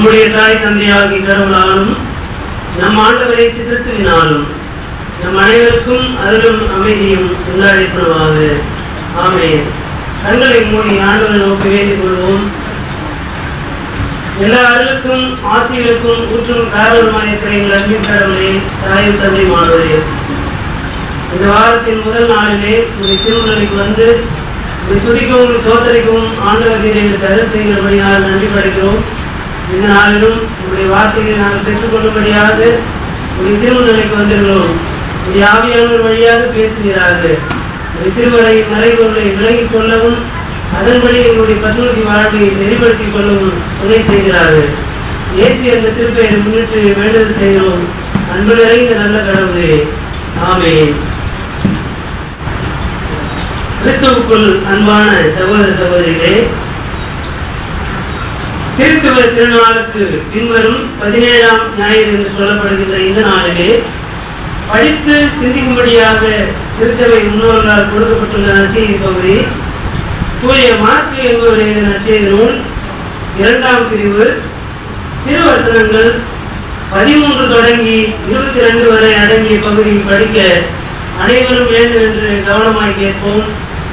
நம்முடைய தாய் தந்தையாகிய கடவுளாலும் நம் ஆண்டவர் இயேசு கிறிஸ்துவினாலும் நம் அனைவருக்கும் அருளும் அமைதியும் உண்டாயிருப்பதாக. ஆமென். கண்களை மூடி ஆண்டவரை நோக்கி வேண்டிக் கொள்வோம். எல்லா அருளுக்கும் ஆசிகளுக்கும் ஊற்றும் காரணமாயிருக்கிற எங்கள் அன்பின் கடவுளே, தாயும் தந்தையுமானவரே, இந்த வாரத்தின் முதல் நாளிலே உங்களுடைய திருமணக்கு வந்து உங்களை துதிக்கவும் தோத்தரிக்கவும் ஆண்டவர்களை தயார் செய்கிறபடி நாங்கள் நன்றி படைக்கிறோம். இந்த நாளிலும் உங்களுடைய வார்த்தைகளை நாங்கள் பெற்றுக்கொள்ளும்படியாக உங்களுடைய திருமணக்கு வந்திருக்கிறோம். உங்களுடைய ஆவியானவர் வழியாக பேசுகிறார்கள். உங்களுடைய திருமறை மறைபொருளை விளங்கிக் கொள்ளவும் அதன்படி எங்களுடைய பத்மூர்த்தி வாழ்க்கையை நெறிப்படுத்திக் கொள்ளவும் துணை செய்கிறார்கள். இயேசு என்ற திருப்பெயரை முன்னிட்டு வேண்டுதல் செய்கிறோம். அன்பு நிறைந்த நல்ல கடவுளே, ஆமென். கிறிஸ்துவுக்குள் அன்பான சகோதர சகோதரிகளே, திருத்துவ திருநாளுக்கு பின்வரும் 17ஆம் ஞாயிறு என்று சொல்லப்படுகின்ற இந்த நாளிலே படித்து சிந்திக்கும்படியாக திருச்சபை முன்னோர்களால் கொடுக்கப்பட்டுள்ள நற்செய்தி பகுதி தூய மார்க்கு என்பவருடைய நற்செய்தி நூல் 2ஆம் பிரிவு திருவசனங்கள் 13 தொடங்கி 22 வரை அடங்கிய பகுதியை படிக்க அனைவரும் வேண்டும் என்று கவனமாய் கேட்போம்.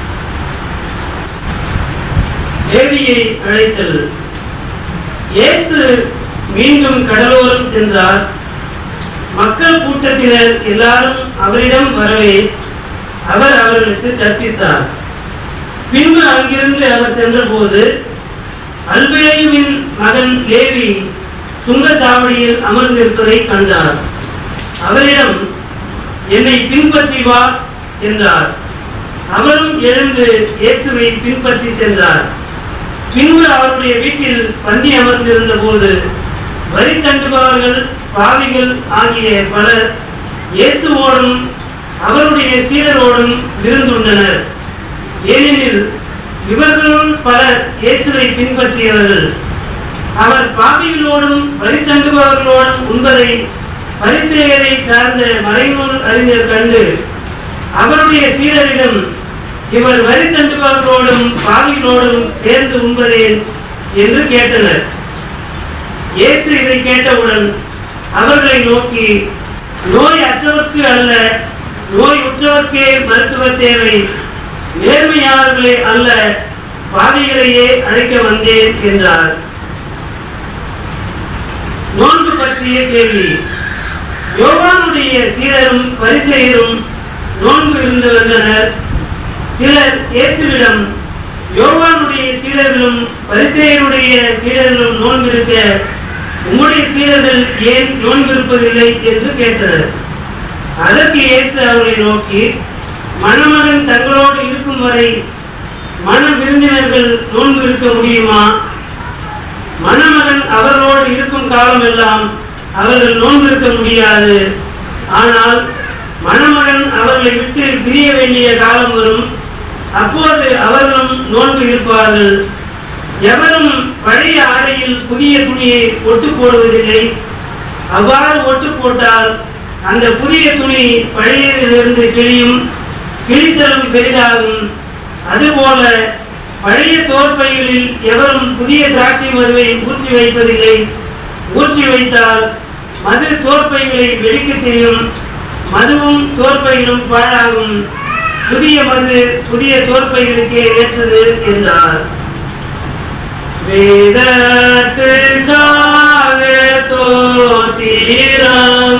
லேவியை அழைத்தல். இயேசு மீண்டும் கடலோரம் சென்றார். மக்கள் கூட்டத்தினர் எல்லாரும் அவரிடம் வரவே அவர் அவர்களுக்கு கற்பித்தார். பின்பு அங்கிருந்து அவர் சென்றபோது அல்பேயுவின் மகன் லேவி சுங்கச்சாவடியில் அமர்ந்திருப்பதை கண்டார். அவரிடம், என்னை பின்பற்றி வா என்றார். அவரும் எழுந்து இயேசுவை பின்பற்றி சென்றார். பின்பு அவருடைய வீட்டில் பந்தி அமர்ந்திருந்த போது வரி தண்டுபவர்கள் பாவிகள் ஆகிய பலர் இயேசுவோடும் அவருடைய சீடரோடும் விருந்துண்டனர். ஏனெனில் இவர்களுள் பலர் இயேசுவை பின்பற்றியவர்கள். அவர் பாவிகளோடும் வரி தண்டுபவர்களோடும் உண்பதை பரிசேயரை சார்ந்த மறைநூல் அறிஞர் கண்டு அவருடைய சீடரிடம், இவர் வரி தண்டுபவர்களோடும் பாவிகளோடும் சேர்ந்து உண்பதேன் என்று கேட்டனர். இயேசு இதை கேட்டவுடன் அவர்களை நோக்கி, நோய் அற்றவர்க்கு அல்ல, நோய் உற்றவர்க்கே மருத்துவ தேவை. நேர்மையாளர்களே அல்ல, பாவிகளையே அழைக்க வந்தேன் என்றார். நோன்பு பற்றிய கேள்வி. யோவானுடைய சீடரும் பரிசேயரும் நோன்பு இருந்து வந்தனர். சிலர் இயேசுவிடம், யோவானுடைய சீடர்களும் பரிசேயருடைய சீடர்களும் நோன்பு இருக்க உம்முடைய சீடர்கள் ஏன் நோன்பு இருப்பதில்லை என்று கேட்டனர். அதற்கு இயேசு அவர்களை நோக்கி, மணமகன் தங்களோடு இருக்கும் வரை மன விருந்தினர்கள் நோன்பு இருக்க முடியுமா? மணமகன் அவர்களோடு இருக்கும் காலம் எல்லாம் அவர்கள் நோன்பு இருக்க முடியாது. ஆனால் மணமகன் அவர்களை விட்டு பிரிய வேண்டிய காலம் வரும். அப்போது அவர்களும் நோன்பு இருப்பார்கள். எவரும் பழைய ஆடையில் புதிய துணியை ஒட்டு போடுவதில்லை. அவ்வாறு ஒட்டு போட்டால் அந்த புதிய துணி பழையதிலிருந்து கிழியும், கிழிசலும் பெரிதாகும். அதுபோல பழைய தோற்பைகளில் எவரும் புதிய திராட்சை மதுவை ஊற்றி வைப்பதில்லை. ஊற்றி வைத்தால் மது தோற்பைகளை வெடிக்க செய்யும், மதுவும் தோற்பைகளும் பாழாகும். புதிய மது புதிய தோற்பைகளுக்கே ஏற்றது என்றார். வேதத்திற்காக சோத்திரம்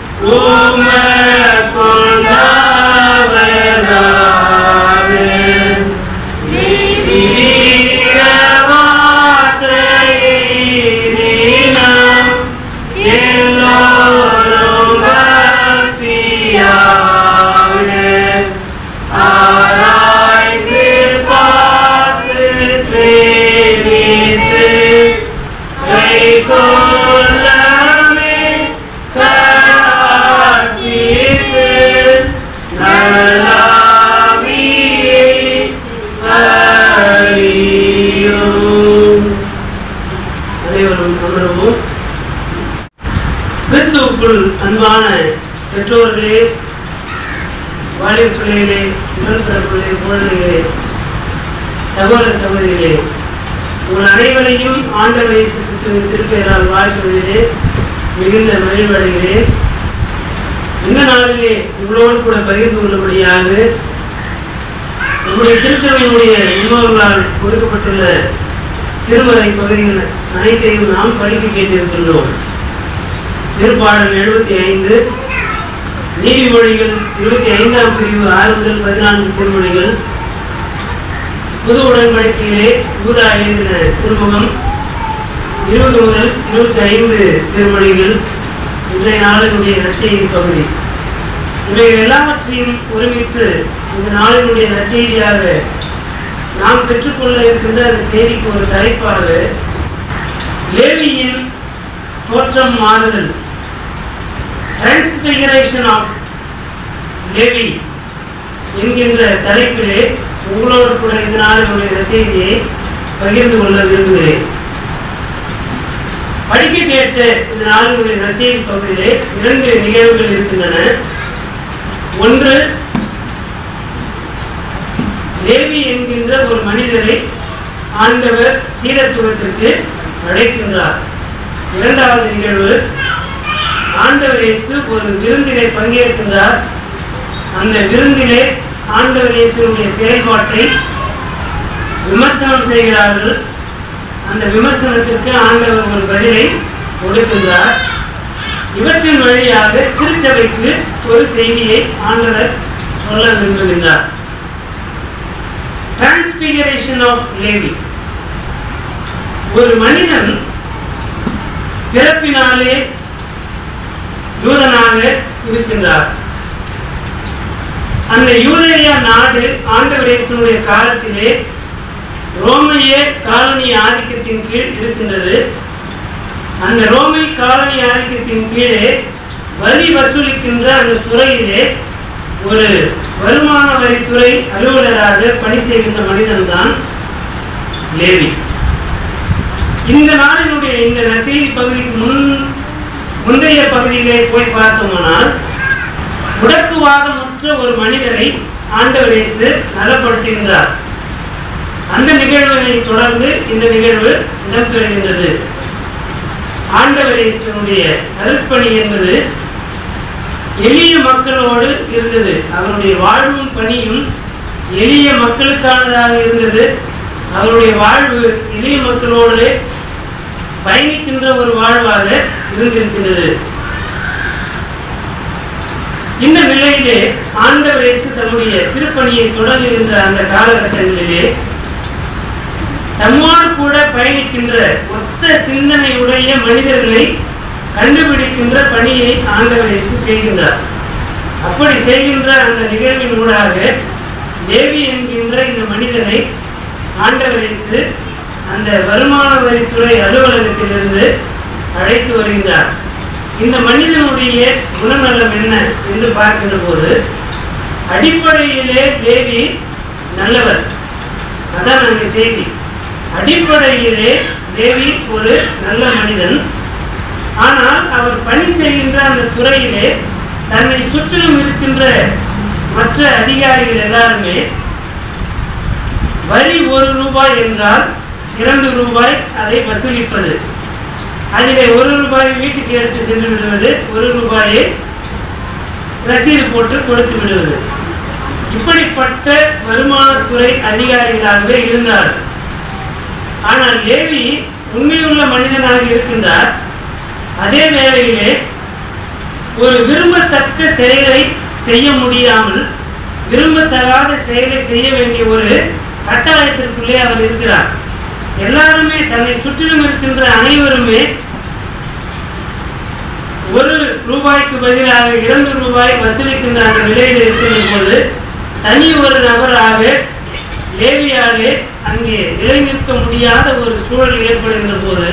கிறிஸ்துவுக்குள் அன்பான பெற்றோர்களே, வாலிப பிள்ளைகளே, உடன்பிறப்புகளே, குழந்தைகளே, சகோதர சகோதரிகளே, உங்கள் அனைவரையும் ஆண்டவர் இயேசு கிறிஸ்துவின் திருப்பெயரால் வாழ்த்துவதிலே மிகுந்த மகிழ்வடைகிறேன். இந்த நாளிலே உங்களோடு கூட பகிர்ந்து கொள்ளும்படியாக நம்முடைய திருச்சபையினுடைய முன்னோர்களால் கொடுக்கப்பட்டுள்ள திருமறை பகுதிகள் அனைத்தையும் நாம் படிக்க கேட்டிருக்கின்றோம். திருப்பாடல் 75, நீதிமொழிகள் 25ஆம் பிரிவு 6 முதல் 14 திருமொழிகள், புது உடன்படிக்கையிலே யூதா எழுதின திருமுகம் 20 முதல் 25 திருமொழிகள் இன்றைய நாளினுடைய நற்செய்தி பகுதி. இவைகள் எல்லாவற்றையும் ஒருமித்து இந்த நாளினுடைய நற்செய்தியாக நாம் பெற்றுக்கொள்ள இருக்கின்ற அந்த செய்திக்கு ஒரு தலைப்பாக லேவியின் தோற்றம் மாறுதல், டிரான்ஸ்பிகரேஷன் ஆஃப் லேவி என்கின்ற தலைப்பிலே உங்களோடு கூட இந்த நாளினுடைய நற்செய்தியை பகிர்ந்து கொள்ள விரும்புகிறேன். படிக்க கேட்ட இந்த நாளினுடைய நற்செய்தி பகுதியிலே 2 நிகழ்வுகள் இருக்கின்றன. ஒன்று, லேவி என்கின்ற ஒரு மனிதரை ஆண்டவர் சீடத்துவத்திற்கு அழைக்கின்றார். 2வது நிகழ்வு, ஆண்டவர் இயேசு ஒரு விருந்திலே பங்கேற்கின்றார். அந்த விருந்திலே ஆண்டவர் இயேசுவினுடைய செயல்பாட்டை விமர்சனம் செய்கிறார்கள். அந்த விமர்சனத்திற்கு ஆண்டவர் ஒரு பதிலை கொடுக்கின்றார். இவற்றின் வழியாக திருச்சபைக்கு ஒரு செய்தியை ஆண்டவர் சொல்ல விரும்புகின்றார். Transfiguration of Levi. ஒரு மனிதன் பிறப்பினாலே யூதனாக இருக்கின்றார். அந்த யூதேயா நாடு ஆண்டவர் இயேசுவினுடைய காலத்திலே ரோமைய காலனி ஆதிக்கத்தின் கீழ் இருக்கின்றது. அந்த ரோமை காலனி ஆதிக்கத்தின் கீழே வரி வசூலிக்கின்ற அந்த துறையிலே ஒரு வருமான வரித்துறை அலுவலராக பணி செய்கின்ற மனிதன் தான் லேவி. இந்த நாளினுடைய இந்த நற்செய்தி பகுதிக்கு முந்தைய பகுதியிலே போய் பார்த்தோமானால் முடக்குவாதமுற்ற ஒரு மனிதரை ஆண்டவர் இயேசு நலப்படுத்துகின்றார். அந்த நிகழ்வினை தொடர்ந்து இந்த நிகழ்வு இடம்பெறுகின்றது. ஆண்டவர் இயேசுவினுடைய அருட்பணி என்பது எளிய மக்களோடு இருந்தது. அவருடைய வாழ்வும் பணியும் எளிய மக்களுக்கானதாக இருந்தது. அவருடைய வாழ்வு எளிய மக்களோடு பயணிக்கின்ற ஒரு வாழ்வாக இருந்திருக்கின்றது. இந்த நிலையிலே ஆண்டவர் இயேசு தன்னுடைய திருப்பணியை தொடங்குகின்ற அந்த காலகட்டங்களிலே தம்மோடு கூட பயணிக்கின்ற ஒத்த சிந்தனையுடைய மனிதர்களை கண்டுபிடிக்கின்ற பணியை ஆண்டவர் இயேசு செய்கின்றார். அப்படி செய்கின்ற அந்த நிகழ்வின் ஊடாக லேவி என்கின்ற இந்த மனிதனை ஆண்டவர் இயேசு அந்த வருமான வரித்துறை அலுவலகத்திலிருந்து அழைத்து வருகின்றார். இந்த மனிதனுடைய குணநலம் என்ன என்று பார்க்கின்ற போது அடிப்படையிலே லேவி நல்லவர். அதான் அந்த செய்தி. அடிப்படையிலே லேவி ஒரு நல்ல மனிதன். ஆனால் அவர் பணி செய்கின்ற அந்த துறையிலே தன்னை சுற்றிலும் இருக்கின்ற மற்ற அதிகாரிகள் எல்லாருமே வரி 1 ரூபாய் என்றால் 2 ரூபாய் அதை வசூலிப்பது, அதிலே 1 ரூபாய் வீட்டுக்கு எடுத்து சென்று விடுவது, 1 ரூபாயை ரசீது போட்டு கொடுத்து விடுவது, இப்படிப்பட்ட வருமானத்துறை அதிகாரிகளாகவே இருந்தார். ஆனால் லேவி உண்மையுள்ள மனிதனாக இருக்கின்றார். அதே வேளையிலே ஒரு விரும்பத்தக்க செயலை செய்ய முடியாமல் விரும்பத்தகாத செயலை செய்ய வேண்டிய ஒரு கட்டாயத்திற்குள்ளே அவர் இருக்கிறார். எல்லாருமே தன்னை சுற்றிலும் இருக்கின்ற அனைவருமே 1 ரூபாய்க்கு பதிலாக 2 ரூபாய் வசூலிக்கின்ற அந்த நிலையில் இருக்கின்ற போது தனி ஒரு நபராக லேவியாலே அங்கே நிலை நிற்க முடியாத ஒரு சூழல் ஏற்படுகின்ற போது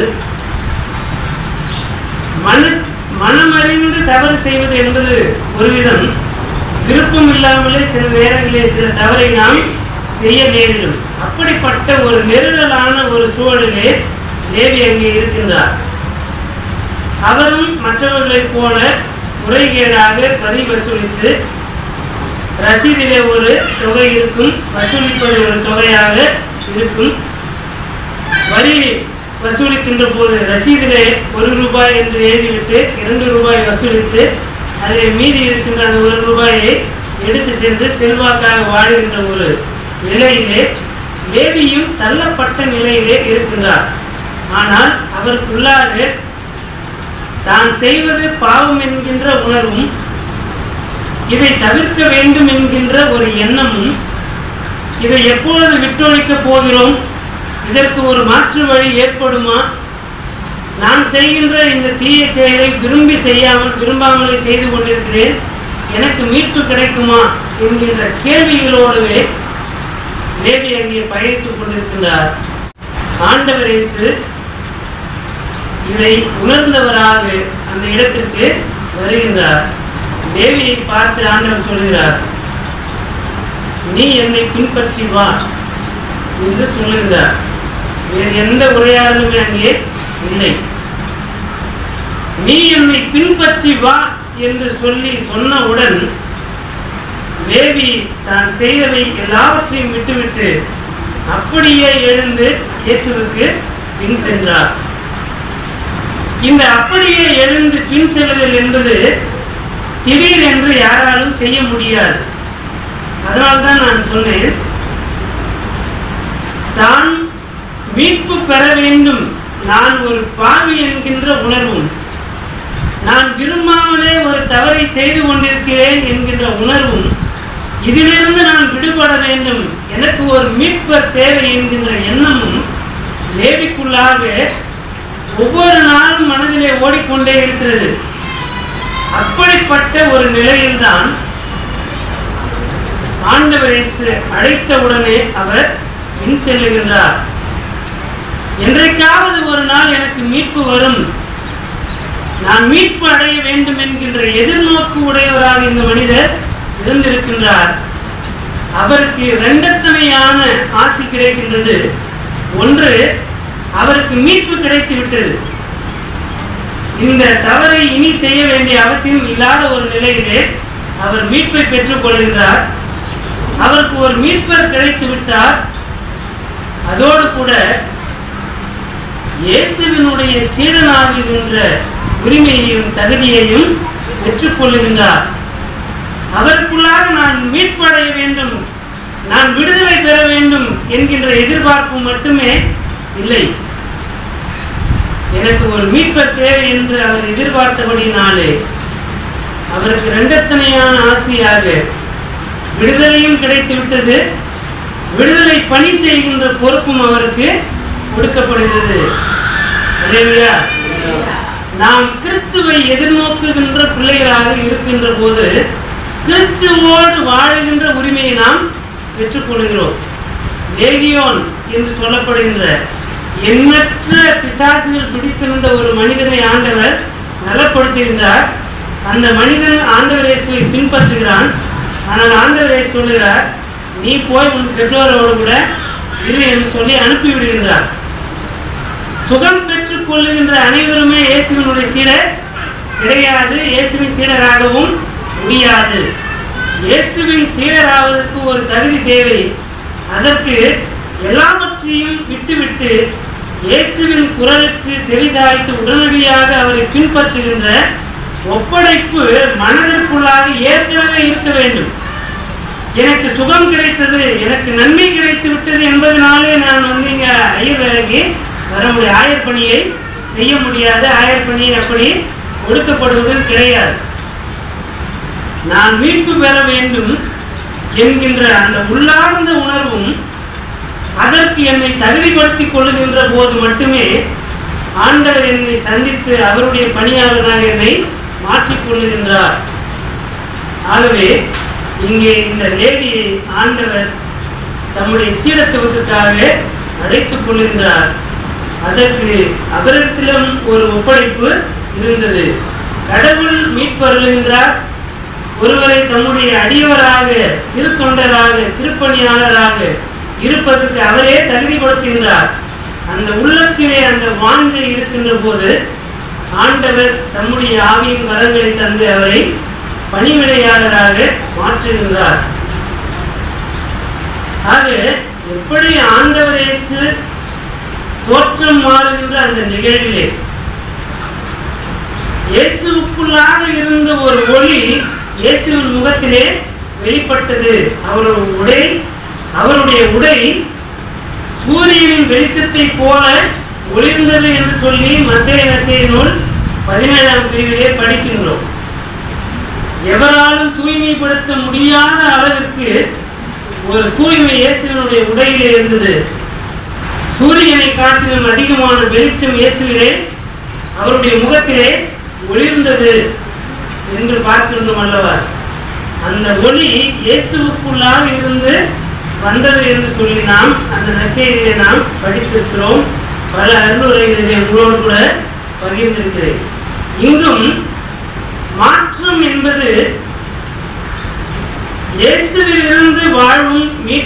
மனமறிந்து தவறு செய்வது என்பது ஒருவிதம், விருப்பம் இல்லாமலே சில நேரங்களிலே சில தவறை நாம் செய்ய நேரிடும். அப்படிப்பட்ட ஒரு நெருடலான ஒரு சூழலிலே லேவி அங்கே இருக்கின்றார். அவரும் மற்றவர்களைப் போல முறைகேடாக வரி வசூலித்து ரசீதிலே ஒரு தொகை இருக்கும், வசூலிப்பது ஒரு தொகையாக இருக்கும். வரி வசூலிக்கின்ற போது ரசீதிலே 1 ரூபாய் என்று எழுதிவிட்டு 2 ரூபாய் வசூலித்து அதில் மீதி இருக்கின்ற அந்த 1 ரூபாயை எடுத்து சென்று செல்வாக்காக வாழ்கின்ற ஒரு நிலையிலே லேவியும் தள்ளப்பட்ட நிலையிலே இருக்கின்றார். ஆனால் அவருக்குள்ளாக தான் செய்வது பாவம் என்கின்ற உணர்வும் இதை தவிர்க்க வேண்டும் என்கின்ற ஒரு எண்ணமும், இதை எப்பொழுது விட்டொழிக்கப் போகிறோம், இதற்கு ஒரு மாற்று வழி ஏற்படுமா, நான் செய்கின்ற இந்த தீய செயலை விரும்பாமலே செய்து கொண்டிருக்கிறேன், எனக்கு மீட்பு கிடைக்குமா என்கின்ற கேள்விகளோடுவே லேவி அங்கே பயணித்துக் கொண்டிருக்கின்றார். ஆண்டவர் இயேசு இதை உணர்ந்தவராக அந்த இடத்திற்கு வருகின்றார். லேவியை பார்த்து ஆண்டவர் சொல்கிறார், நீ என்னை பின்பற்றி வா என்று சொல்லுகிறார். வேறு எந்த உரையாடலுமே அங்கே இல்லை. நீ என்னை பின்பற்றி வா என்று சொன்னவுடன் லேவி தான் செய்தவை எல்லாவற்றையும் விட்டுவிட்டு அப்படியே எழுந்து இயேசுவுக்கு பின் சென்றார். இந்த அப்படியே எழுந்து பின் செல்லுதல் என்பது திடீர் என்று யாராலும் செய்ய முடியாது. அதனால்தான் நான் சொன்னேன், தான் மீட்பு பெற வேண்டும், நான் ஒரு பாவி என்கின்ற உணர்வும், நான் விரும்பாமலே ஒரு தவறை செய்து கொண்டிருக்கிறேன் என்கின்ற உணர்வும், இதிலிருந்து நான் விடுபட வேண்டும், எனக்கு ஒரு மீட்பர் தேவை என்கின்ற எண்ணமும் லேவிக்குள்ளாக ஒவ்வொரு நாளும் மனதிலே ஓடிக்கொண்டே இருக்கிறது. அப்படிப்பட்ட ஒரு நிலையில்தான் ஆண்டவர் இயேசு அழைத்தவுடனே அவர் பின் செல்லுகின்றார். என்றைக்காவது ஒரு நாள் எனக்கு மீட்பு வரும், நான் மீட்பு அடைய வேண்டும் என்கின்ற எதிர்நோக்கு உடையவராக இந்த மனிதர் இருந்திருக்கின்றார். அவருக்கு இரண்டத்தனையான ஆசி கிடைக்கின்றது. ஒன்று, அவருக்கு மீட்பு கிடைத்து விட்டது. இந்த தவறை இனி செய்ய வேண்டிய அவசியம் இல்லாத ஒரு நிலையிலே அவர் மீட்பை பெற்றுக் கொள்கின்றார். அவருக்கு ஒரு மீட்பர் கிடைத்து விட்டார். அதோடு கூட இயேசுவினுடைய சீடனாகின்ற உரிமையையும் தகுதியையும் பெற்றுக்கொள்கின்றார். அவருக்குள்ளாக நான் மீட்படைய வேண்டும், நான் விடுதலை பெற வேண்டும் என்கின்ற எதிர்பார்ப்பு மட்டுமே இல்லை. எனக்கு ஒரு மீட்பர் தேவை என்று அவர் எதிர்பார்த்தபடினாலே அவருக்கு இரண்டத்தனையான ஆசையாக விடுதலையும் கிடைத்துவிட்டது. விடுதலை பணி செய்கின்ற பொறுப்பும் அவருக்கு கொடுக்கப்படுகிறது. நாம் கிறிஸ்துவை எதிர்நோக்குகின்ற பிள்ளைகளாக இருக்கின்ற போது கிறிஸ்துவோடு வாழுகின்ற உரிமையை நாம் பெற்றுக்கொள்கிறோம். லேகியோன் என்று சொல்லப்படுகின்ற எண்ணற்ற பிசாசுகள் பிடித்திருந்த ஒரு மனிதனை ஆண்டவர் நலப்படுத்துகின்றார். அந்த மனிதன் ஆண்டவர் இயேசுவை பின்பற்றுகிறான். ஆனால் ஆண்டவர் இயேசு சொல்லுகிறார், நீ போய் உன் பெற்றோரோடு கூட இரு என்று சொல்லி அனுப்பிவிடுகின்றார். சுகம் பெற்றுக் கொள்ளுகின்ற அனைவருமே இயேசுவினுடைய சீடர் கிடையாது, இயேசுவின் சீடராகவும் முடியாது. இயேசுவின் சீடராவதற்கு ஒரு தகுதி தேவை. அதற்கு எல்லாவற்றையும் விட்டுவிட்டு இயேசுவின் குரலுக்கு செவிசாய்த்து உடனடியாக அவரை பின்பற்றுகின்ற ஒப்படைப்பு மனதிற்குள்ளாக ஏற்கனவே இருக்க வேண்டும். எனக்கு சுகம் கிடைத்தது, எனக்கு நன்மை கிடைத்து விட்டது என்பதனாலே நான் இங்க ஐயர் வேலைக்கு வர முடியும், ஆயர் பணியை செய்ய முடியாது, ஆயர் பணியை அப்படி ஒடுக்கப்படுவது கிடையாது. நான் மீட்பு பெற வேண்டும் என்கின்ற அந்த உள்ளார்ந்த உணர்வும் அதற்கு என்னை தகுதிப்படுத்திக் கொள்ளுகின்ற போது மட்டுமே ஆண்டவர் என்னை சந்தித்து அவருடைய பணியாளராக என்னை மாற்றிக்கொள்ளுகின்றார். ஆகவே இங்கே இந்த லேடியை ஆண்டவர் தம்முடைய சீடத்துவத்துக்காக அழைத்துக் கொள்கின்றார். அதற்கு அவரிடத்திலும் ஒரு ஒப்படைப்பு இருந்தது. கடவுள் மீட்பருகின்றார். ஒருவரை தம்முடைய அடியவராக, திருத்தொண்டராக, திருப்பணியாளராக இருப்பதற்கு அவரே தகுதிப்படுத்துகின்றார். அந்த உள்ளத்திலே அந்த வாஞ்சை இருக்கின்ற போது ஆண்டவர் தம்முடைய ஆவியின் வரங்களை தந்து அவரை பணிவிடையாளராக மாற்றுகின்றார். ஆக எப்படி ஆண்டவர் இயேசு தோற்றம் மாறுகின்ற அந்த நிகழ்விலே இயேசுவுக்குள்ளாக இருந்த ஒரு ஒளி இயேசுவின் முகத்திலே வெளிப்பட்டது. அவருடைய உடை சூரியனின் வெளிச்சத்தை போல ஒளிர்ந்தது என்று சொல்லி மத்தேயு நற்செய்தி நூல் 17ஆம் பிரிவிலே படிக்கின்றோம். எவராலும் தூய்மைப்படுத்த முடியாத அளவிற்கு ஒரு தூய்மை இயேசுவினுடைய உடையிலே இருந்தது. சூரியனை காட்டிலும் அதிகமான வெளிச்சம் இயேசுவிலே அவருடைய முகத்திலே ஒளிர்ந்தது என்று பார்க்கின்றோம் அல்லவா? அந்த ஒளி இயேசுவுக்குள்ளாக இருந்து வந்தது என்று சொல்லி நாம் அந்த நற்செய்தியை நாம் படித்திருக்கிறோம். பல அருளுரைகளிலே உங்களோடு கூட பகிர்ந்திருக்கிறேன். இங்கும் மாற்றம் என்பது இயேசுவில் இருந்து வாழ்வும்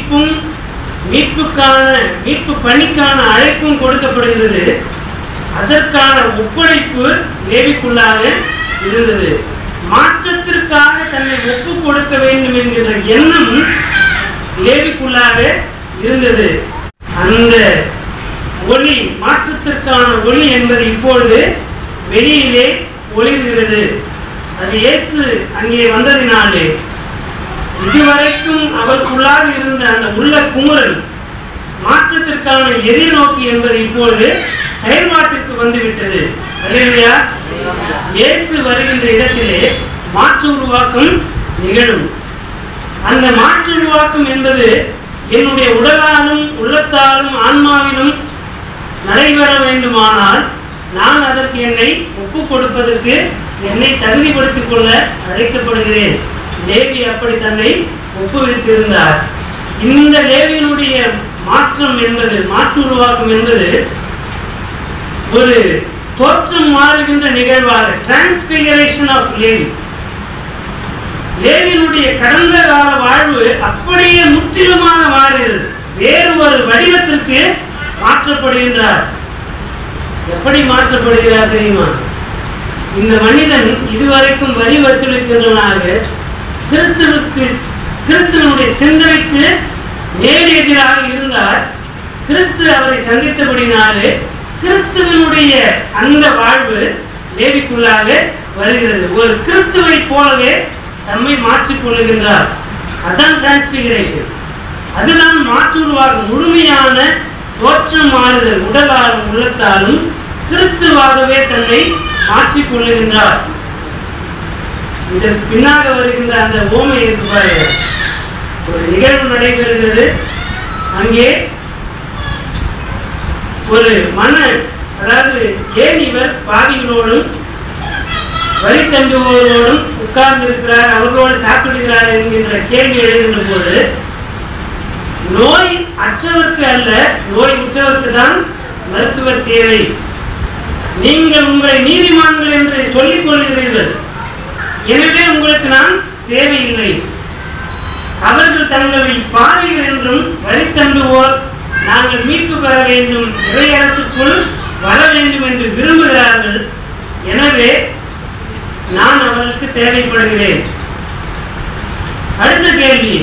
மீட்பு பணிக்கான அழைப்பும் கொடுக்கப்படுகிறது. அதற்கான ஒப்படைப்பு லேவிக்குள்ளாக இருந்தது. மாற்றத்திற்காக தன்னை ஒப்பு கொடுக்க வேண்டும் என்கிற எண்ணம் லேவிக்குள்ளாக இருந்தது. அந்த ஒளி, மாற்றத்திற்கான ஒளி என்பது இப்பொழுது வெளியிலே ஒளிர்கிறது. அது இயேசு அங்கே வந்ததினாலே இதுவரைக்கும் அவருக்குள்ளாக இருந்த அந்த உள்ள குமுறல், மாற்றத்திற்கான எதிர்நோக்கி என்பது இப்பொழுது செயல்பாட்டிற்கு வந்துவிட்டது. அல்லேலூயா. இயேசு வருகின்ற இடத்திலே மாற்று உருவாக்கம் நிகழும். அந்த மாற்று உருவாக்கம் என்பது என்னுடைய உடலாலும் உள்ளத்தாலும் ஆன்மாவிலும் நடைபெற வேண்டுமானால் நான் அதற்கு என்னை ஒப்பு கொடுப்பதற்கு என்னை தகுதிப்படுத்திக் கொள்ள அழைக்கப்படுகிறேன். லேவி அப்படி தன்னை ஒப்புவித்திருந்தார். இந்த லேவியினுடைய மாற்றம் என்பது, மாற்று உருவாக்கம் என்பது ஒரு தோற்றம் மாறுகின்ற நிகழ்வாக, டிரான்ஸ்பிகரேஷன் ஆஃப் லேவி. லேவியினுடைய கடந்த கால வாழ்வு அப்படியே முற்றிலுமாக மாறுகிறது. வேறு ஒரு வடிவத்திற்கு மாற்றப்படுகின்றார். எப்படி மாற்றப்படுகிறார் தெரியுமா? இந்த மனிதன் இதுவரைக்கும் வரி வசூலிக்கின்றவனாக கிறிஸ்துவனுடைய சிந்தனைக்கு நேர் எதிராக இருந்தார். கிறிஸ்து அவரை சந்தித்தபடினாலே கிறிஸ்துவனுடைய அந்த வாழ்வு லேவிக்குள்ளாக வருகிறது. ஒரு கிறிஸ்துவை போலவே தம்மை மாற்றிக் கொள்ளுகின்றார். அதுதான் டிரான்ஸ்பிகரேஷன். அதுதான் மாற்று உருவாகும். முழுமையான தோற்றம் மாறுதல், உடலாலும் உள்ளத்தாலும் கிறிஸ்துவாகவே தன்னை மாற்றிக் கொள்ளுகின்றார். இதற்கு பின்னாக வருகின்ற அந்த ஓமை பாருங்க. ஒரு நிகழ்வு நடைபெறுகிறது. அங்கே ஒரு அதாவது ஏன் இவர் பாவிகளோடும் வரி தண்டுவோரோடும் உட்கார்ந்து இருக்கிறார், அவர்களோடு சாப்பிடுகிறார் என்கின்ற கேள்வி எழுகின்ற போது, நோய் அற்றவருக்கு அல்ல, நோய் உற்றவருக்கு தான் மருத்துவர் தேவை. நீங்கள் உங்களை நீதிமான்கள் என்று சொல்லிக் கொள்கிறீர்கள், எனவே உங்களுக்கு நான் தேவையில்லை. அவர்கள் தங்களை பாவிகள் என்றும் வரி தண்டுவோர் நாங்கள் மீட்பு பெற வேண்டும், இறை அரசுக்குள் வர வேண்டும் என்று விரும்புகிறார்கள். எனவே நான் அவர்களுக்கு தேவைப்படுகிறேன். அடுத்த கேள்வி,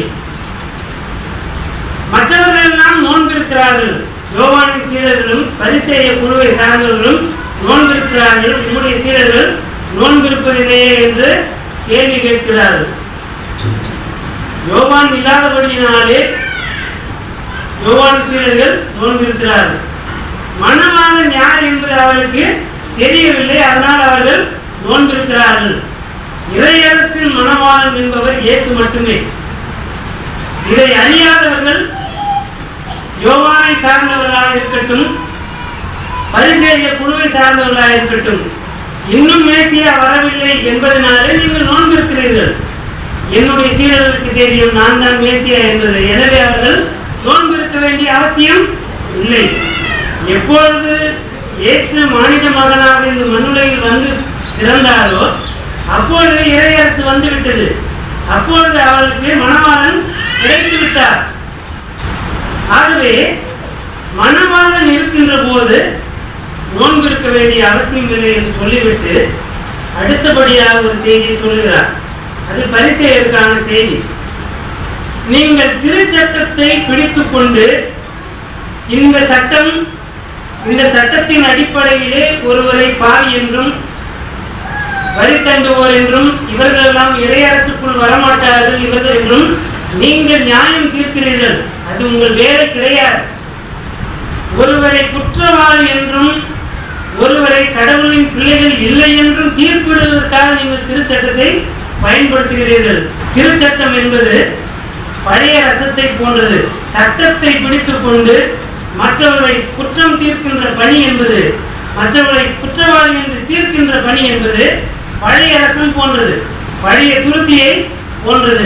மற்றவர்கள் எல்லாம் நோன்பிருக்கிறார்கள், யோவானின் சீடர்களும் பரிசேய குழுவை சார்ந்தவர்களும் நோன்பிருக்கிறார்கள், உங்களுடைய சீடர்கள் நோன்பிருப்பதில்லையே என்று கேள்வி கேட்கிறார்கள். யோவான் இல்லாதபடியினாலே யோவான் சீடர்கள் நோன்பிருக்கிறார்கள். மணவாளன் யார் என்பது அவர்களுக்கு தெரியவில்லை, அதனால் அவர்கள் நோன்பிருக்கிறார்கள். இறையரசின் மணவாளன் என்பவர் இயேசு மட்டுமே. இதை அறியாதவர்கள் யோவானை சார்ந்தவர்களாக இருக்கட்டும், பரிசேய குழுவை சார்ந்தவர்களாக இருக்கட்டும், இன்னும் மேசியா வரவில்லை என்பதனாலே நீங்கள் நோன்பிருக்கிறீர்கள். என்னுடைய சீடர்களுக்கு தெரியும் நான் தான் மேசியா என்பது, எனவே அவர்கள் நோன்பிருக்க வேண்டிய அவசியம் இல்லை. எப்பொழுது இயேசு மனித மகனாக இந்த மண்ணுலகில் வந்து பிறந்தாரோ அப்பொழுது இறையரசு வந்துவிட்டது. அப்பொழுது அவர்களுக்கு மணவாளன் கிடைத்து விட்டார். ஆகவே மணவாளன் இருக்கின்ற போது நோன்பு இருக்க வேண்டிய அவசியம் இல்லை என்று சொல்லிவிட்டு அடுத்தபடியாக ஒரு செய்தியை சொல்லுகிறார். அது பரிசேயருக்கான செய்தி. நீங்கள் திருச்சட்டத்தை பிடித்துக் கொண்டு இந்த சட்டம் இந்த சட்டத்தின் அடிப்படையிலே ஒருவரை பாவி என்றும் வரி தண்டுவோர் என்றும் இவர்கள் எல்லாம் இறையரசுக்குள் வரமாட்டார்கள் இவர்கள் என்றும் நீங்கள் நியாயம் தீர்க்கிறீர்கள். அது உங்கள் வேலை கிடையாது. ஒருவரை குற்றவாளி என்றும் ஒருவரை கடவுளின் பிள்ளைகள் இல்லை என்றும் தீர்ப்பிடுவதற்காக நீங்கள் திருச்சட்டத்தை பயன்படுத்துகிறீர்கள். திருச்சட்டம் என்பது பழைய ரசத்தை போன்றது. சட்டத்தை பிடித்துக் கொண்டு மற்றவர்களை குற்றம் தீர்க்கின்ற பணி என்பது, மற்றவர்களை குற்றவாளி என்று தீர்க்கின்ற பணி என்பது பழைய ரசம் போன்றது, பழைய துருத்தியை போன்றது.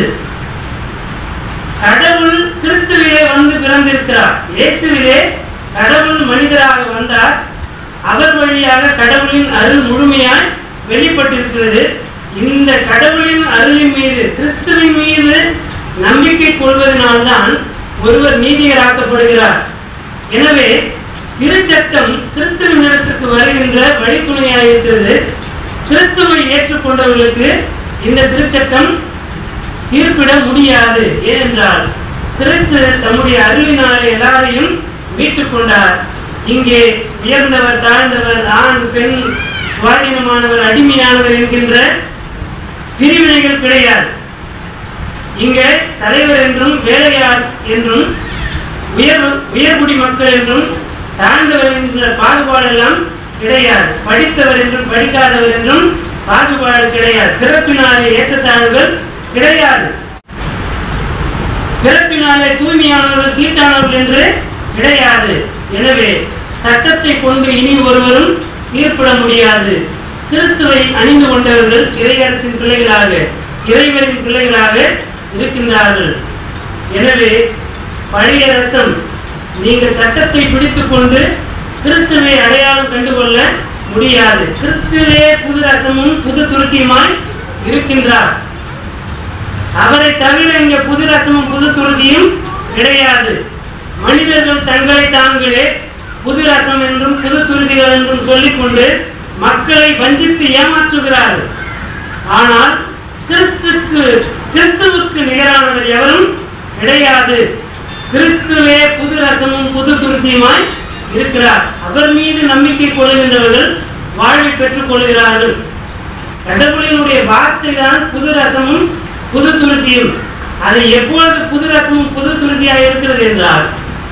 கடவுள் கிறிஸ்துவிலே வந்து பிறந்திருக்கிறார். இயேசுவிலே கடவுள் மனிதராக வந்தார். அவர் வழியாக கடவுளின் அருள் முழுமையாய் வெளிப்பட்டிருக்கிறது. இந்த கடவுளின் அருளின் மீது, கிறிஸ்துவின் மீது நம்பிக்கை கொள்வதனால்தான் ஒருவர் நீதியராக்கப்படுகிறார். எனவே திருச்சட்டம் கிறிஸ்துவின் இடத்திற்கு வருகின்ற வழித்துணையாக இருக்கிறது. கிறிஸ்துவை ஏற்றுக்கொண்டவர்களுக்கு இந்த திருச்சட்டம் தீர்ப்பிட முடியாது. ஏனென்றால் கிறிஸ்து தம்முடைய அருளினாலே எல்லாரையும் மீட்டுக் கொண்டார். இங்கே உயர்ந்தவர், தாழ்ந்தவர், ஆண், பெண், சுவாதீனமானவர், அடிமையானவர் என்கின்ற பிரிவினைகள் கிடையாது. இங்கே தலைவர் என்றும் வேலையார் என்றும் உயர்குடி மக்கள் என்றும் தாழ்ந்தவர் என்ற பாகுபாடு எல்லாம் கிடையாது. படித்தவர் என்றும் படிக்காதவர் என்றும் பாகுபாடு கிடையாது. பிறப்பினாலே ஏற்றத்தாழ்வுகள் கிடையாது. பிறப்பினாலே தூய்மையானவர்கள் தீட்டானவர்கள் என்று கிடையாது. எனவே சட்டத்தை கொண்டு இனி ஒருவரும் தீர்ப்பிட முடியாது. கிறிஸ்துவை அணிந்து கொண்டவர்கள் இறையரசின் பிள்ளைகளாக, இறைவரின் பிள்ளைகளாக இருக்கின்றார்கள். எனவே பழைய ரசம், நீங்கள் சட்டத்தை பிடித்துக் கொண்டு கிறிஸ்துவை அடையாளம் கண்டுகொள்ள முடியாது. கிறிஸ்துவே புது ரசமும் புது துருத்தியுமாய் இருக்கின்றார். அவரை தவிர இங்க புது ரசமும் புது துருத்தியும் கிடையாது. மனிதர்கள் தங்களை தாங்களே புது ரசம் என்றும் புது துருத்திகள் என்றும் சொல்லிக்கொண்டு மக்களை வஞ்சித்து ஏமாற்றுகிறார்கள். ஆனால் கிறிஸ்துவுக்கு நிகரானவர் எவரும் கிடையாது. கிறிஸ்துவே புது ரசமும் புது துருத்தியுமாய் இருக்கிறார். அவர் மீது நம்பிக்கை கொள்கின்றவர்கள் வாழ்வை பெற்றுக் கொள்கிறார்கள். கடவுளினுடைய வார்த்தை தான் புது ரசமும் புது துருத்தியும். அது எப்பொழுது புது ரசமும் புது துருத்தியாக இருக்கிறது என்றால்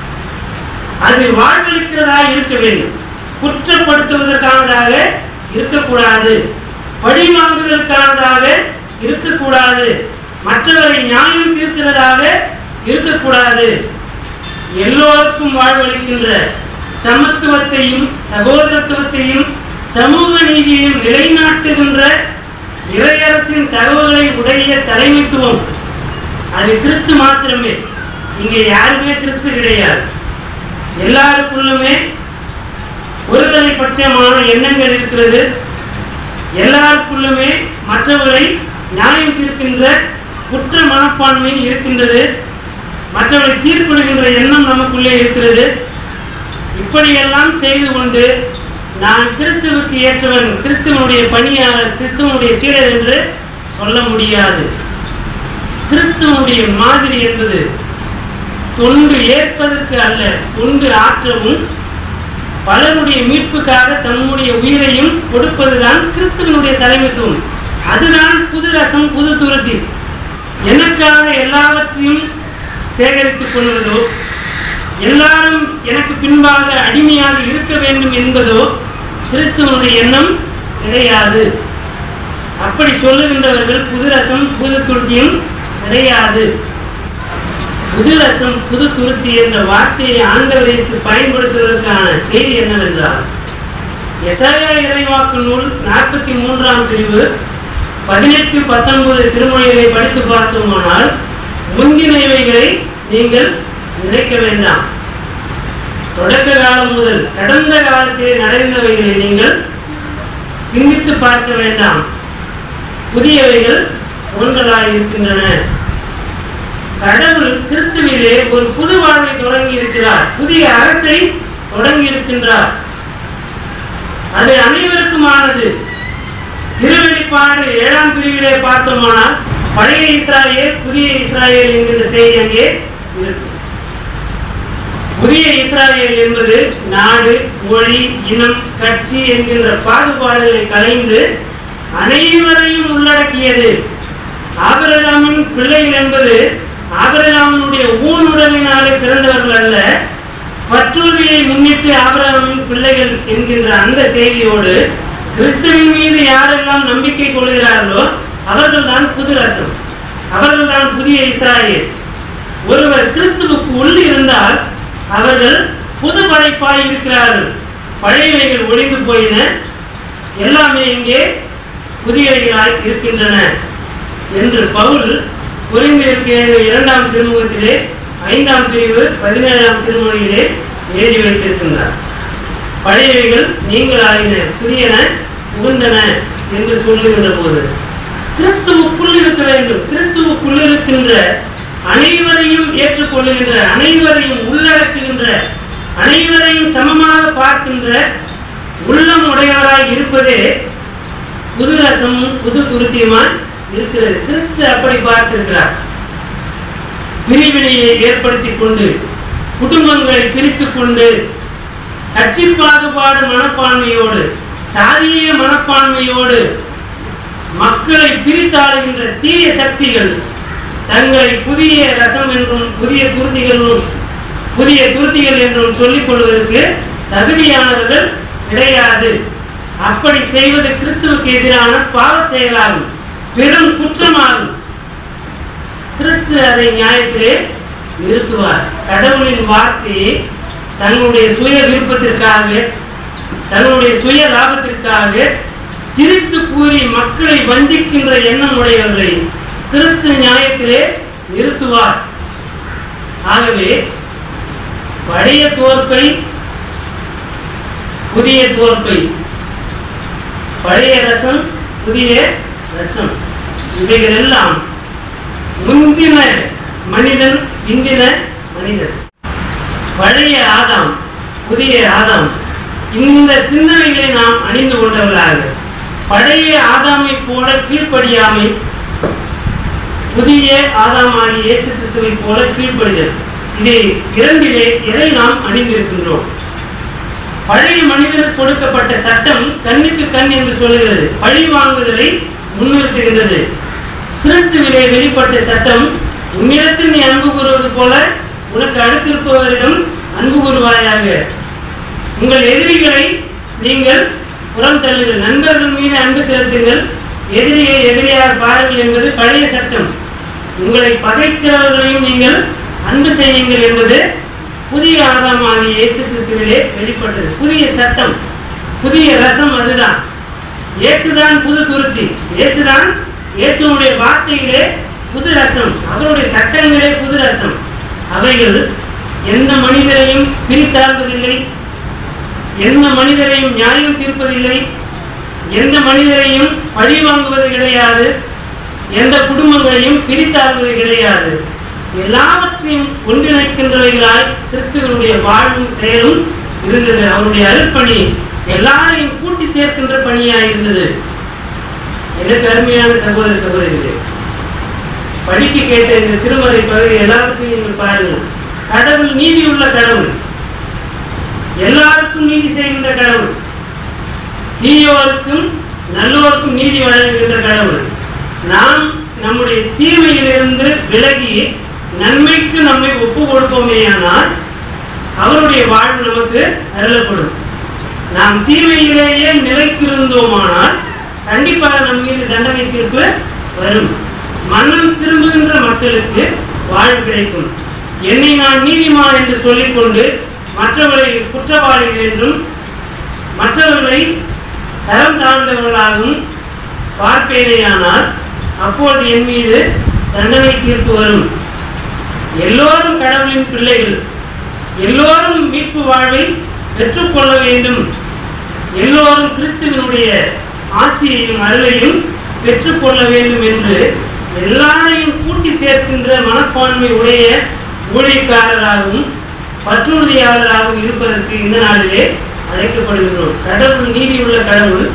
அது வாழ்வளிக்கிறதா இருக்க வேண்டும். குற்றப்படுத்துவதற்கானதாக இருக்கக்கூடாது, பழி வாங்குவதற்கானதாக இருக்கக்கூடாது, மற்றவரை நியாயம் தீர்க்கிறதாக இருக்கக்கூடாது. எல்லோருக்கும் வாழ்வளிக்கின்ற சமத்துவத்தையும் சகோதரத்துவத்தையும் சமூக நீதியையும் நிலைநாட்டுகின்ற இறையரசின் தகவல்களை உடைய தலைமைத்துவம் அது கிறிஸ்து மாத்திரமே. இங்கே யாருமே கிறிஸ்து கிடையாது. எல்லாருக்குள்ளுமே ஒருதலை பட்சமான எண்ணங்கள் இருக்கிறது. எல்லாருக்குள்ளுமே மற்றவர்களை நியாயம் தீர்க்கின்ற குற்ற மனப்பான்மை இருக்கின்றது. மற்றவர்களை தீர்ப்பிடுகின்ற எண்ணம் நமக்குள்ளே இருக்கிறது. இப்படியெல்லாம் செய்து கொண்டு நான் கிறிஸ்துவுக்கு ஏற்றவன், கிறிஸ்துவனுடைய பணியாளர், கிறிஸ்துவனுடைய சீடர் என்று சொல்ல முடியாது. கிறிஸ்துவனுடைய மாதிரி என்பது தொண்டு ஏற்பதற்கு அல்ல, தொண்டு ஆற்றவும் பலருடைய மீட்புக்காக தம்முடைய உயிரையும் கொடுப்பதுதான் கிறிஸ்துவனுடைய தலைமைத்துவம். அதுதான் புது ரசம் புது துருத்தி. எனக்காக எல்லாவற்றையும் சேகரித்துக் கொள்வதோ, எல்லாரும் எனக்கு பின்பாக அடிமையாக இருக்க வேண்டும் என்பதோ கிறிஸ்துவனுடைய எண்ணம் கிடையாது. அப்படி சொல்லுகின்றவர்கள் புது ரசம் புது துருத்தியும் கிடையாது. புது ரசம் புது துருத்தி என்ற வார்த்தையை ஆண்டவர் இயேசு பயன்படுத்துவதற்கான செய்தி என்னவென்றால், எசாயா இறைவாக்கு நூல் 43ஆம் பிரிவு 18-19 திருமொழிகளை படித்து பார்த்தோமானால், முந்தினவைகளை நீங்கள் நினைக்க வேண்டாம், தொடக்க காலம் முதல் கடந்த காலத்திலே நடந்தவைகளை நீங்கள் சிந்தித்து பார்க்க வேண்டாம், புதியவைகள் ஒன்றாக இருக்கின்றன. கடவுள் கிறிஸ்துவிலே ஒரு புது வாழ்வை தொடங்கி இருக்கிறார், புதிய அரசை தொடங்கி இருக்கின்றார். அது அனைவருக்குமானது. திருவெளிப்பாடு 7ஆம் பிரிவிலே பார்த்தோமானால் பழைய இஸ்ராயேல் புதிய இஸ்ராயேல் என்கின்ற செய்தி அங்கே இருக்கு. புதிய இஸ்ராயேல் என்பது நாடு, மொழி, இனம், கட்சி என்கின்ற பாகுபாடுகளை கலைந்து அனைவரையும் உள்ளடக்கியது. ஆபிரகாமின் பிள்ளைகள் என்பது ஆபிரகாமினுடைய ஊனுடலினாலே பிறந்தவர்கள் அல்ல, பற்றுறுதியை முன்னிட்டு ஆபிரகாமின் பிள்ளைகள் என்கின்ற அந்த செய்தியோடு கிறிஸ்துவின் மீது யாரெல்லாம் நம்பிக்கை கொள்கிறார்களோ அவர்கள் தான் புது ரசம், அவர்கள் தான் புதிய இஸ்ராயேல். ஒருவர் கிறிஸ்துவுக்கு உள் இருந்தால் அவர்கள் புது படைப்பாய் இருக்கிறார்கள். பழையவைகள் ஒழிந்து போயின, எல்லாமே இங்கே புதியவைகளாய் இருக்கின்றன என்று பவுல் கொரிந்தியருக்கு 2ஆம் திருமுகத்திலே 5ஆம் பிரிவு 17ஆம் திருமுறையிலே எழுதி வைத்திருக்கின்றார். பழையவைகள் நீங்களாயின, புதியன புகுந்தன என்று சொல்லுகின்ற போது கிறிஸ்துவுக்குள் இருக்க வேண்டும். கிறிஸ்துவுக்குள் இருக்கின்ற அனைவரையும் ஏற்றுக்கொள்ளுகின்ற, அனைவரையும் உள்ளடக்குகின்ற, அனைவரையும் சமமாக பார்க்கின்ற உள்ளம் உடையவராய் இருப்பதே புது ரசமும் புது துருத்தியுமாய் இருக்கிறது. கிறிஸ்து அப்படி பார்த்திருக்கிறார். பிரிவினையை ஏற்படுத்திக் கொண்டு, குடும்பங்களை பிரித்துக் கொண்டு, கட்சி பாகுபாடு மனப்பான்மையோடு, சாதிய மனப்பான்மையோடு மக்களை பிரித்தாளுகின்ற தீய சக்திகள் தங்களை புதிய ரசம் என்றும் புதிய துருத்திகள் என்றும் சொல்லிக் கொள்வதற்கு தகுதியானவர்கள் கிடையாது. அப்படி செய்வது கிறிஸ்துவுக்கு எதிரான பாவ செயலாகும், பெரும் குற்றமாகும். கிறிஸ்து அதை நியாயத்திலே நிறுத்துவார். கடவுளின் வார்த்தையை தன்னுடைய சுய விருப்பத்திற்காக, தன்னுடைய சுய லாபத்திற்காக திரித்து கூறி மக்களை வஞ்சிக்கின்ற எண்ணம் உடையவர்களை கிறிஸ்து நியாயத்திலே நிறுத்துவார். ஆகவே பழைய தோற்பை, புதிய தோற்பை, பழைய ரசம், புதிய ரசம், இவைகள் எல்லாம் முந்தின மனிதன், இந்தின மனிதன். பழைய ஆதாம், புதிய ஆதாம், இந்த சிந்தனைகளை நாம் அணிந்து கொண்டவர்களாக பழைய ஆதாமை போல கீழ்ப்படியாமை, புதிய ஆதாமாகி இயேசு கிறிஸ்துவை போல கீழ்ப்படிதல், இதை இரண்டிலே எதை நாம் அணிந்திருக்கின்றோம்? பழைய மனிதனுக்கு கொடுக்கப்பட்ட சட்டம் கண்ணுக்கு கண் என்று சொல்கிறது, பழி வாங்குதலை முன்னிறுத்துகின்றது. கிறிஸ்துவிலே வெளிப்பட்ட சட்டம் உன்னிடத்தில் நீ அன்பு கூறுவது போல உனக்கு அடுத்திருப்பவரிடம் அன்பு கூறுவாயாக, உங்கள் எதிரிகளை நீங்கள் புறம் தள்ளுங்கள், நண்பர்கள் மீது அன்பு செலுத்துங்கள், எதிரியை எதிரியாக பாருங்கள் என்பது பழைய சட்டம். உங்களை பகைக்கிறவர்களையும் நீங்கள் அன்பு செய்யுங்கள் என்பது புதிய ஆதாமாகிய இயேசு கிறிஸ்துவிலே வெளிப்பட்டது. புதிய சட்டம், புதிய ரசம், அதுதான் இயேசுதான் புது துருத்தி, இயேசுதான் இயேசுடைய வார்த்தையிலே புது ரசம், அவருடைய சட்டங்களே புது ரசம். அவைகள் எந்த மனிதரையும் பிரித்தாழ்வதில்லை, எந்த மனிதரையும் நியாயம் தீர்ப்பதில்லை, எந்த மனிதரையும் பழி வாங்குவது கிடையாது, எந்த குடும்பங்களையும் பிரித்தாழ்வது கிடையாது. எல்லாவற்றையும் ஒன்றிணைக்கின்றவைகளாய் கிறிஸ்துவனுடைய வாழ்வும் செயலும் இருந்தது. அவருடைய அருட்பணி எல்லாரையும் கூட்டி சேர்க்கின்ற பணியாக இருந்தது. எனக்கு அருமையான சகோதர சகோதரிகளே, படிக்க கேட்ட இந்த திருமறை பகுதி எல்லாவற்றையும் நீங்கள் பாருங்கள். கடவுள் நீதி உள்ள கடவுள், எல்லாருக்கும் நீதி செய்கின்ற கடவுள், தீயோருக்கும் நல்லோருக்கும் நீதி வழங்குகின்ற கடவுள். நாம் நம்முடைய தீமையிலிருந்து விலகி நன்மைக்கு நம்மை ஒப்பு கொடுப்போமேயானால் அவருடைய வாழ்வு நமக்கு அருளப்படும். நாம் தீமையிலேயே நிலைத்திருந்தோமானால் கண்டிப்பாக நம் மீது தண்டனை தீர்ப்பு வரும். மனம் திரும்புகின்ற மக்களுக்கு வாழ்வு கிடைக்கும். என்னை நான் நீதிமான் என்று சொல்லிக்கொண்டு மற்றவர்களை குற்றவாளிகள் என்றும் மற்றவர்களை தரம் தாழ்ந்தவர்களாகவும் பார்ப்பேனேயானால் அப்போது என் மீது தண்டனை தீர்ப்பு வரும். எல்லோரும் கடவுளின் பிள்ளைகள், எல்லோரும் மீட்பு வாழ்வை பெற்றுக்கொள்ள வேண்டும், எல்லோரும் கிறிஸ்துவனுடைய ஆசியையும் அருளையும் பெற்றுக்கொள்ள வேண்டும் என்று எல்லாரையும் கூட்டி சேர்க்கின்ற மனப்பான்மை உடைய ஊழியக்காரராகவும் பற்றுறுதியாளராகவும் இருப்பதற்கு இந்த நாளிலே அழைக்கப்படுகின்றோம். கடவுள் நீதி உள்ள கடவுள்,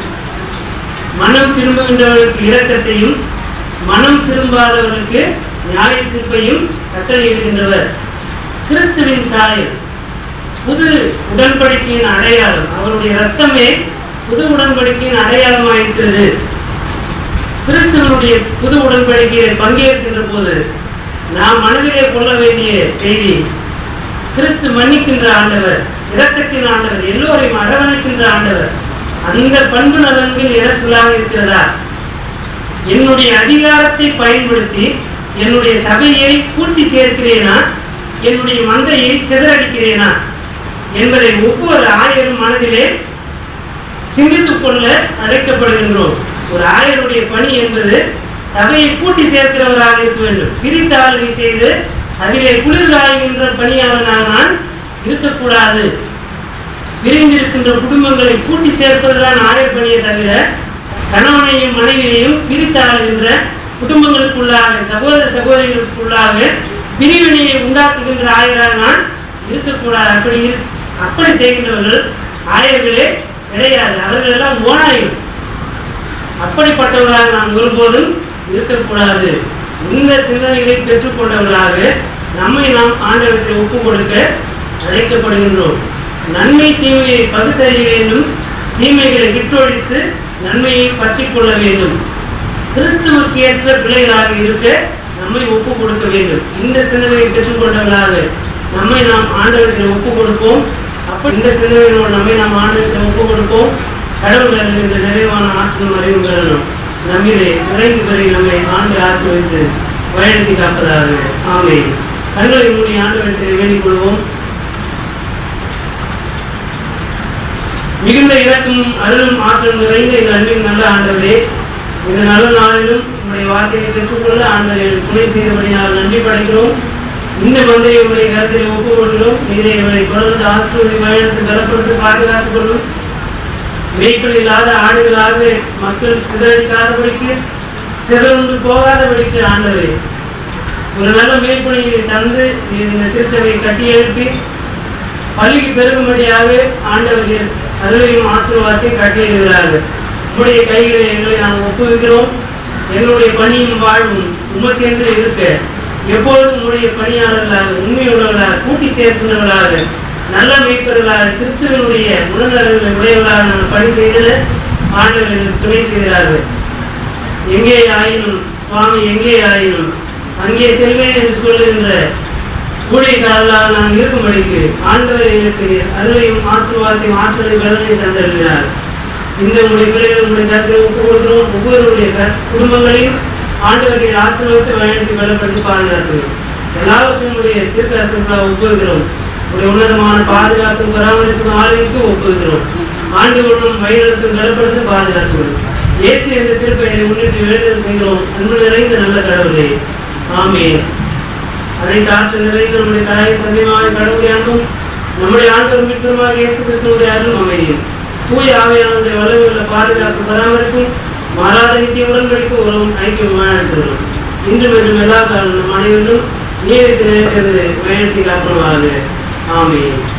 மனம் திரும்புகின்றவர்களுக்கு இரக்கத்தையும் மனம் திரும்பாதவர்களுக்கு நியாய தீர்ப்பையும் கட்டளையிடுகின்றவர். கிறிஸ்துவின் சாயல், புது உடன்படிக்கையின் அடையாளம். அவருடைய ரத்தமே புது உடன்படிக்கையின் அடையாளமாயிருக்கிறது. கிறிஸ்துவனுடைய புது உடன்படிக்கையை பங்கேற்கின்ற போது நாம் மனதிலே கொள்ள வேண்டிய செய்தி, கிறிஸ்து மன்னிக்கின்ற ஆண்டவர், இரக்கத்தின் ஆண்டவர், எல்லோரையும் அரவணைக்கின்ற ஆண்டவர். அந்த பண்பு நலன்கள் எனக்குள்ளாக இருக்கிறதா? என்னுடைய அதிகாரத்தை பயன்படுத்தி என்னுடைய சபையை கூட்டி சேர்க்கிறேனா, என்னுடைய மந்தையை சிதறடிக்கிறேனா என்பதை ஒவ்வொரு ஆயரும் மனதிலே சிந்தித்துக் கொள்ள அழைக்கப்படுகின்றோம். ஒரு ஆயருடைய பணி என்பது சபையை கூட்டி சேர்க்கிறவராக இருக்க வேண்டும். பிரித்து ஆளுகை செய்து அதிலே குளிர் காய்கின்ற பணியாளனாக நான் இருக்கக்கூடாது. பிரிந்திருக்கின்ற குடும்பங்களை கூட்டி சேர்ப்பதுதான் ஆயர் பணியை தவிர, கணவனையும் மனைவியையும் பிரித்து ஆளுகின்ற குடும்பங்களுக்குள்ளாக, சகோதர சகோதரிகளுக்குள்ளாக பிரிவினையை உண்டாக்குகின்ற ஆயராக நான் இருக்கக்கூடாது. அப்படி செய்கின்றவர்கள் ஆயர்களே கிடையாது. அவர்கள் எல்லாம் ஓனாயும். அப்படிப்பட்டவர்களாக நாம் ஒருபோதும் இருக்கக்கூடாது. இந்த சிந்தனைகளை பெற்றுக்கொண்டவர்களாக நம்மை நாம் ஆண்டவருக்கு ஒப்புக் கொடுக்க அழைக்கப்படுகின்றோம். நன்மை தீமையை பகுத்தறிய வேண்டும். தீமைகளை விட்டொழித்து நன்மையை பற்றிக் கொள்ள வேண்டும். கிறிஸ்துவுக்கு ஏற்ற பிள்ளைகளாக இருக்க நம்மை ஒப்புக் கொடுக்க வேண்டும். இந்த சிந்தனையை பெற்றுக்கொண்டவர்களாக நம்மை நாம் ஆண்டவருக்கு ஒப்புக் கொடுப்போம். அப்ப இந்த சிந்தனைகளோடு நம்மை நாம் ஆண்டவருக்கு ஒப்புக் கொடுப்போம். கடவுள் என்ற நிறைவான ஆற்றலும் அறிவும் பெறணும். நம்மிலே குறைந்து பெறி நம்மை ஆண்டு ஆசீர்வதித்து வழிநடத்தி காப்பதாக. ஆமென். கண்களை மூடி ஆண்டவரை வேண்டிக் கொள்வோம். மிகுந்த இரக்கமும் அருளும் ஆற்றலும் நிறைந்த எங்கள் அன்பின் நல்ல ஆண்டவரே, இந்த நல்ல நாளிலும் உங்களுடைய வார்த்தையை பெற்றுக்கொள்ள ஆண்டவரை துணை செய்தபடியால் நன்றி படைக்கிறோம். இந்த மந்தையை உடைய கருத்தில் ஒப்புக் கொள்கிறோம். இதை இவரை தொடர்ந்து ஆசிரியரை வழிநடத்தி பலப்படுத்தி பாதுகாத்துக் கொள்ளும். மேய்க்கள் இல்லாத ஆடுகளாக மக்கள் சிதறடிக்காதபடிக்கு, சிதறந்து போகாதபடிக்கு ஆண்டவரே ஒரு நல்ல மேய்ப்பணியை தந்து இந்த திருச்சபையை கட்டி எழுப்பி பள்ளிக்கு பெருகும்படியாக ஆண்டவர்கள் அருளையும் ஆசீர்வாதத்தை கட்டியிருக்கிறார்கள். உங்களுடைய கைகளை எங்களை நாம் ஒப்புவிக்கிறோம். எங்களுடைய பணியும் வாழ்வும் உமக்கென்று இருக்க எப்பொழுதும் உங்களுடைய பணியாளர்களாக, உண்மையுள்ளவர்களாக, கூட்டி சேர்க்கின்றவர்களாக, நல்ல மேய்ப்பவர்களாக, கிறிஸ்துவனுடைய உணர்வுகளை உடையவர்களாக நாங்கள் பணி செய்து ஆண்டவர்கள் துணை செய்கிறார்கள். எங்கே ஆயினும் சுவாமி, எங்கே ஆயினும் அங்கே செல்வேன் என்று சொல்லுகின்ற ஊழியக்காரர்களாக நான் இருக்கும்படிக்கு ஆண்டவர் எங்களுக்கு அருளையும் ஆசீர்வாதத்தையும் ஆற்றலையும் பலனை தந்திருக்கிறார். இந்த உங்களுடைய பிள்ளைகள் உங்களுடைய கருத்தில் ஒப்புக் கொடுக்கிறோம். ஒவ்வொருவருடைய குடும்பங்களையும் ஆண்டவர்கள் ஆசீர்வாதத்தை வழிநடத்தி பலப்படுத்தி பாதுகாக்கிறோம். எல்லாவற்றையும் உடைய தீர்க்கரசர்களாக ஒப்புகிறோம். உடைய உன்னதமான பாதுகாப்பும் பராமரிப்பும் ஆளுமைக்கும் ஒப்புகிறோம். ஆண்டு ஒன்றும் வழிநடத்தும் பலப்படுத்தி பாதுகாக்கிறோம். இயேசு என்ற திருப்பெயரை முன்னிட்டு வேண்டுதல் செய்கிறோம். அன்பு நிறைந்த நல்ல கடவுளே, ஆமென். அதை காற்று நிறைந்த நம்முடைய தாய் தந்தையுமான கடவுளை அன்பும் நம்முடைய ஆண்டவர் மீட்பருமாக இயேசு கிறிஸ்துவுடைய அருளும் அமைதியும் தூய ஆவியானவருடைய வல்லமையுள்ள பாதுகாப்பு பராமரிப்பும் மாறாத நித்திய உடன்படிக்கை உறவும் ஐக்கியமாக இருக்கிறோம். இன்றும் என்றும் எல்லா காலம் நம் அனைவரும் நீருக்கு வழிநடத்தி காப்பதாக. ஆமென்.